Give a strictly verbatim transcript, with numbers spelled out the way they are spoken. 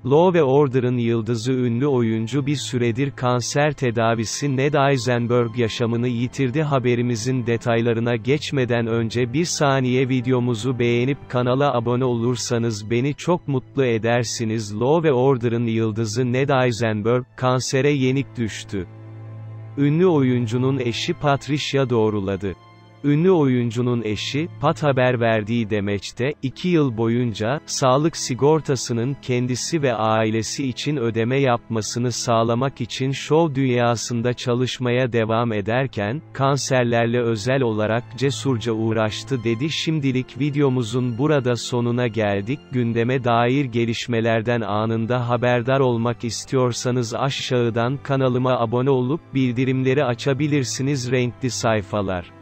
Law ve Order'ın yıldızı ünlü oyuncu bir süredir kanser tedavisi Ned Eisenberg yaşamını yitirdi. Haberimizin detaylarına geçmeden önce bir saniye videomuzu beğenip kanala abone olursanız beni çok mutlu edersiniz. Law ve Order'ın yıldızı Ned Eisenberg, kansere yenik düştü. Ünlü oyuncunun eşi Patricia doğruladı. Ünlü oyuncunun eşi, Pat haber verdiği demeçte, iki yıl boyunca, sağlık sigortasının kendisi ve ailesi için ödeme yapmasını sağlamak için şov dünyasında çalışmaya devam ederken, kanserlerle özel olarak cesurca uğraştı dedi. Şimdilik videomuzun burada sonuna geldik. Gündeme dair gelişmelerden anında haberdar olmak istiyorsanız aşağıdan kanalıma abone olup bildirimleri açabilirsiniz. Renkli sayfalar.